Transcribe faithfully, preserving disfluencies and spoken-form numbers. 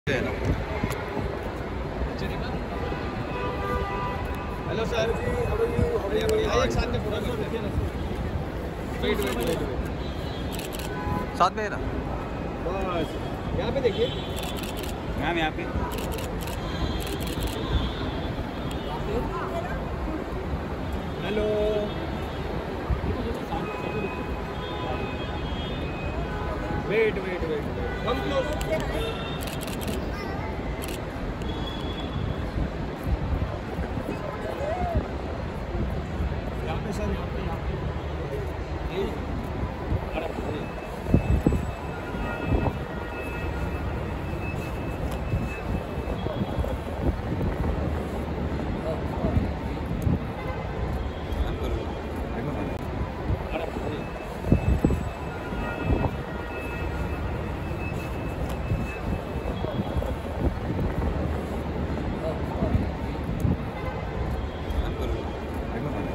Hello sir, एक साथ में पूरा वेट वेट वेट साथ में है ना, बस यहाँ पे देखिए मैम, यहाँ पे hello. Wait wait wait come close.